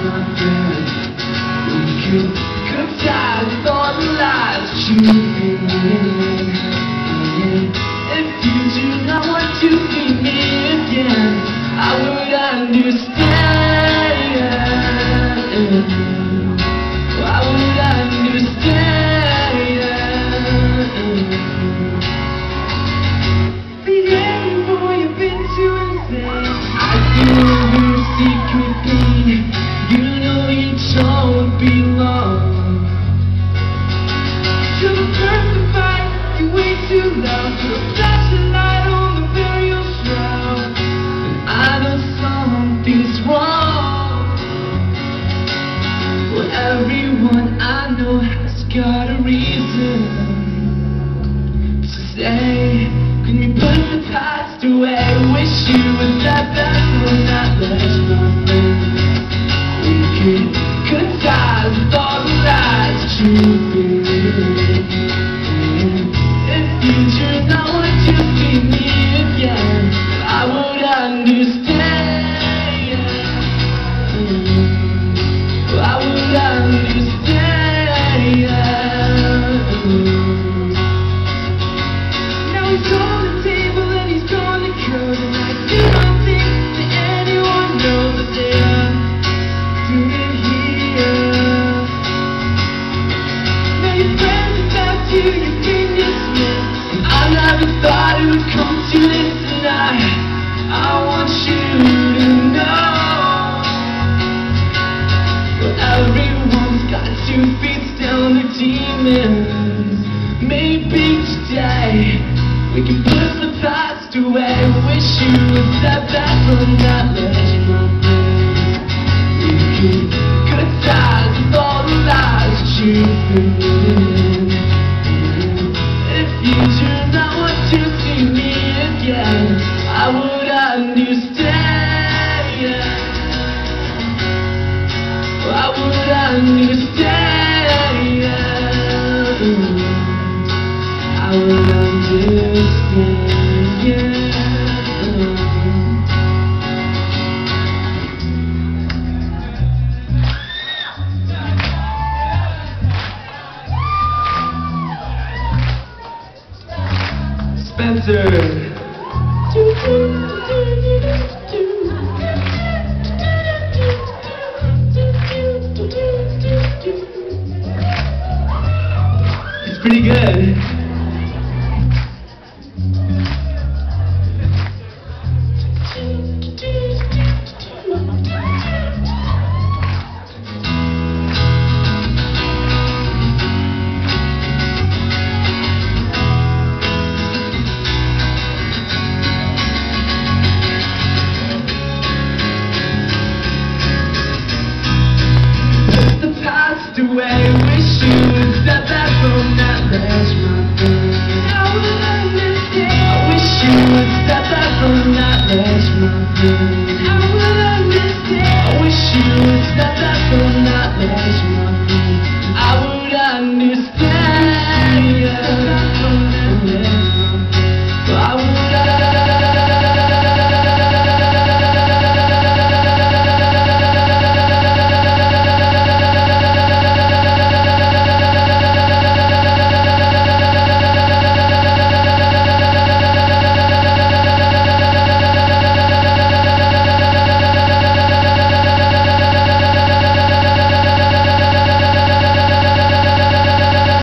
my friend. We could die with all the lies you've been living. If you do not want to be me again, I would understand. I would understand. But anymore you've been too insane. I feel your secret pain. You know you don't belong. You're the perfect fight, you wait too long. You're a flashing light on the burial shroud. And I know something's wrong. Well, everyone I know has got a reason to say, can you put the past away? Wish you would let that go, not let my friend. We could die with all the lies that you've been living. If you do not want to be me again, I would understand. I would understand. Now he's on the table and he's gone to curve, and I do not think that anyone knows that they are doing here. Now your friends are back to your fingers, and I never thought it would come to this tonight. I want you to know. Well, everyone's got 2 feet down their demons. Maybe today we can put the past away. Wish you would step back from that ledge, my friend. We could die with all the lies that you've been living. If you do not want to see me again, I would understand. I would understand. I would understand. Spencer. It's pretty good. Away, wish you would step back from that ledge, my friend. I would understand. I wish you would step back from that ledge, my friend. I would understand. I wish you would step back.